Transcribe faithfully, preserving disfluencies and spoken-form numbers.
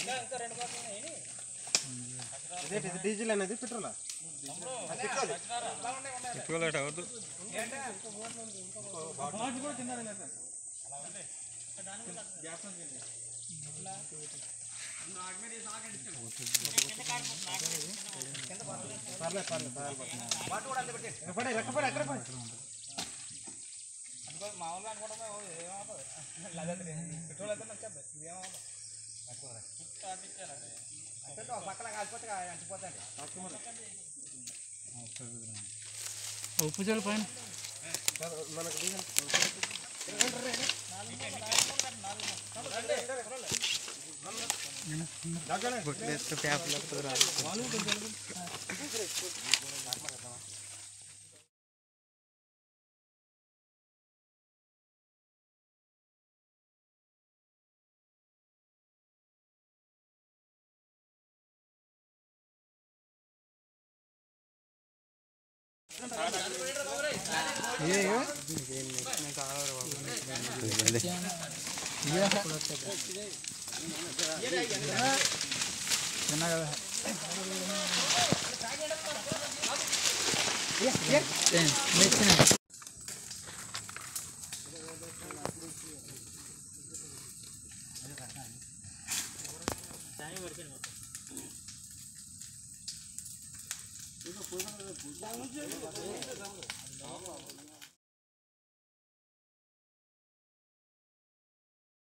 diesel అనేది పెట్రోలా petrol అట అవద్దు మామూలుగా అనుకుంటున్నా ఏమవుతుంది పెట్రోల్ అయితే వచ్చేది ఇదేమవుతుంది పక్కన కాలిపోతే అంటిపోతాండి ఉప్పు జల్ పైన మనకు पूजा